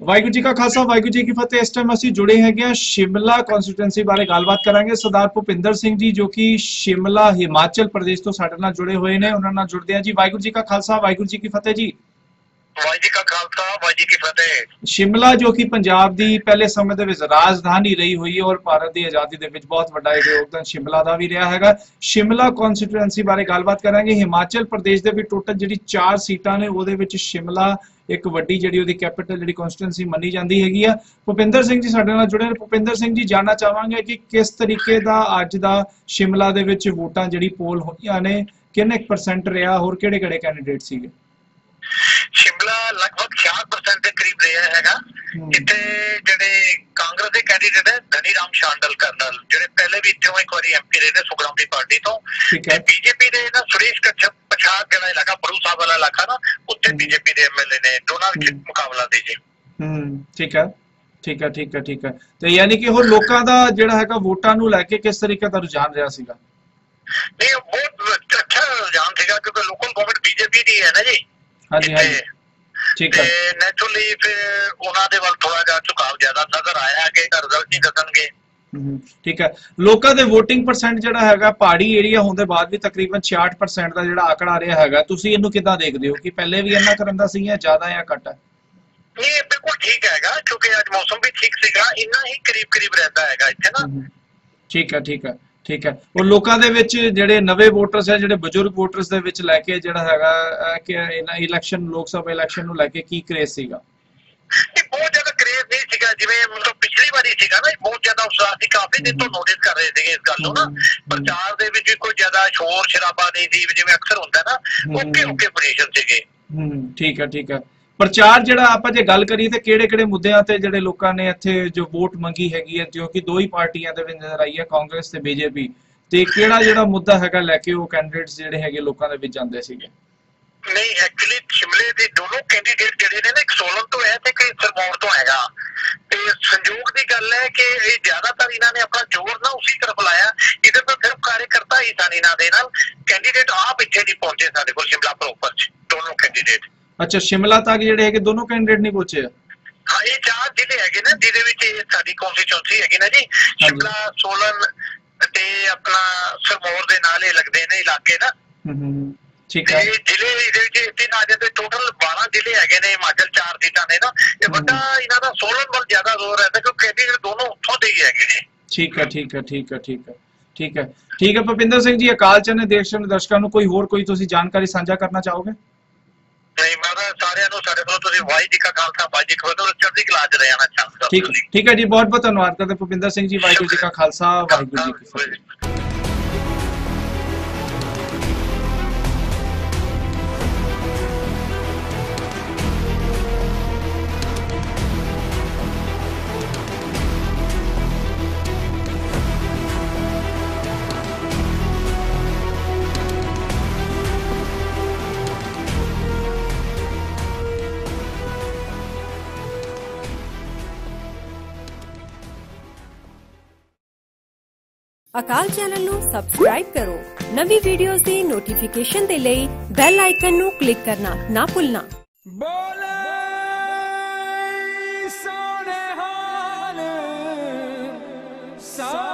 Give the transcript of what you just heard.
ਵਾਹਿਗੁਰੂ ਜੀ ਕਾ ਖਾਲਸਾ ਵਾਹਿਗੁਰੂ ਜੀ ਕੀ ਫਤਿਹ। ਇਸ ਟਾਈਮ ਅਸੀਂ ਜੁੜੇ ਹੈਗੇ शिमला कॉन्स्टिट्यूएंसी बारे गलबात करांगे। सरदार भुपिंदर सिंह जी जो कि शिमला हिमाचल प्रदेश तो साडे नाल जुड़े हुए ने, उन्हां नाल जुड़दे आ जी। वाहिगुरू जी का खालसा वाहिगुरू जी की फतेह जी। वाहिगुरू जी का खालसा वाहिगुरू जी की फतेह। शिमला जो कि पंजाब दी पहले समय दे विच राजधानी रही हुई है और भारत दी आजादी दे विच बहुत वड्डा योगदान शिमला दा भी रहा हैगा। शिमला कॉन्स्टिट्यूएंसी बारे गलबात करांगे। हिमाचल प्रदेश दे विच टोटल जिहड़ी 4 सीटां ने उहदे विच शिमला एक वड्डी जिहड़ी उहदी कैपिटल जिहड़ी कॉन्स्टिट्यूएंसी मन्नी जाती हैगी आ। भुपिंदर सिंह जी साडे नाल जुड़े ने। भुपिंदर सिंह जी जानना चाहांगे कि किस तरीके दा अज दा शिमला दे विच वोटां जिहड़ी पोल होईयां ने, किन्ने परसेंट रहा और किहड़े-किहड़े कैंडीडेट सीगे? शिमला लगभग 66% के करीब रहा हैगा। इत्थे जिहड़े कांग्रेस के कैंडीडेट है धनी राम शांडल कर्नल जिहड़े पहले भी इत्थों एक बारी एमपी रहे ने सुखराम दी पार्टी तो, बीजेपी दे ना सुरेश कच्छप पछाड़ जिहड़ा इलाका बरू साहब वाला इलाका ना उत्थे बीजेपी दे एमएलए ने दोनों विच मुकाबला दे जी। ठीक है ठीक है ठीक है ठीक है। तो यानी कि होर लोकां दा जिहड़ा हैगा वोटां नूं लैके किस तरीके दा रुझान रहा सीगा? नहीं बहुत अच्छा रुझान सीगा क्योंकि लोकल गवर्नमेंट बीजेपी दी है ना जी। हाँ जी हाँ जी ठीक है। नेचुरली फिर उन्हां दे वल थोड़ा जिहा झुकाव ज्यादा नजर आया कि रिजल्ट नहीं दसणगे। ठीक है। लोकां दे वोटिंग परसेंट जिहड़ा हैगा पहाड़ी एरिया होण दे बाद भी तकरीबन 66% दा जिहड़ा आंकड़ा आ रहा हैगा, तुसीं इहनूं किदां देखदे हो कि पहले भी इन्ना करन दा सी या ज्यादा या घट है? नहीं बिल्कुल ठीक हैगा क्योंकि आज मौसम भी ठीक सीगा, इन्ना ही करीब रहता हैगा इत्थे ना। ठीक है ठीक है ठीक है। और लोकां दे विच जिहड़े नवे वोटर्स है जिहड़े बजुर्ग वोटर्स दे विच लैके जिहड़ा हैगा कि इलैक्शन लोकसभा इलैक्शन नूं लैके की क्रेज सीगा? बहुत ज्यादा क्रेज नहीं सीगा जिवें मतलब पिछली बारी सीगा ना, बहुत ज्यादा उत्साह सी। काफी दिन तो नोटिस कर रहे थे इस गल नूं ना, प्रचार दे विच कोई ज्यादा शोर शराबा नहीं सी जिवें अक्सर हुंदा ना, ओके पोजीशन सीगे। ठीक है। प्रचार जिहड़ा आपां जे गल करिए ते किहड़े-किहड़े मुद्दिआं ते जिहड़े लोकां ने इत्थे जो वोट मंगी हैगी है जो कि दो ही पार्टियां दे विच नजर आई है, कांग्रेस ते बीजेपी, ते किहड़ा जिहड़ा मुद्दा हैगा लैके वो कैंडीडेट्स जिहड़े हैगे लोकां दे विच जांदे सीगे? नहीं एक्चुअली शिमले दे दोनों कैंडीडेट जिहड़े ने ना, एक सोलन तो है ते एक सिरमौर तो हैगा। ते संयोग दी गल है कि ये ज्यादातर इन्हां ने अपना जोर ना उसी तरफ लाया। इधर तो सिर्फ कार्यकर्ता ही सन इन्हां दे नाल, कैंडीडेट आप इत्थे नहीं पहुंचे साडे कोल शिमला प्रॉपर च दोनों कैंडीडेट। अच्छा, शिमला तक जिहड़े हैगे दोनों कैंडीडेट नहीं पहुंचे? हाँ, ये 4 जिले हैगे ना जिहदे विच साडी कॉन्स्टिट्यूएंसी हैगी ना जी। शिमला सोलन ते अपना सिरमौर दे नाल ही लगदे ने इलाके ना। ठीक है। जिले इहदे विच 3 आ जांदे, टोटल 12 जिले हैगे ने। हिमाचल 4 सीटां ने ना, ये बड़ा इन्हां दा सोलन वल ज्यादा जोर रहता क्योंकि कैंडीडेट दोनों उत्थों दे ही हैगे ने। ठीक है। भुपिंदर सिंह जी, अकाल चैनल देश दे दर्शकां नूं कोई तुसीं जानकारी साझा करना चाहोगे? नहीं, मैं सारिਆਂ ਨੂੰ ਸਾਡੇ ਕੋਲ ਤੁਸੀਂ ਵਾਹਿਗੁਰੂ ਜੀ ਕਾ ਖਾਲਸਾ ਵਾਹਿਗੁਰੂ ਜੀ ਕੀ ਫਤਿਹ ਚੜ੍ਹਦੀ ਕਲਾ ਚ ਰਹਿਣਾ ਚਾਹੁੰਦਾ। ठीक है जी, बहुत बहुत धन्यवाद करते भुपिंदर सिंह जी। वाहिगुरू जी का खालसा वाहिगुरू जी की फतेह। अकाल चैनल नू सबसक्राइब करो। नवी वीडियोस दी नोटिफिकेशन दे लई बेल आइकन नू क्लिक करना ना भुलना। बोले सोने हाल सा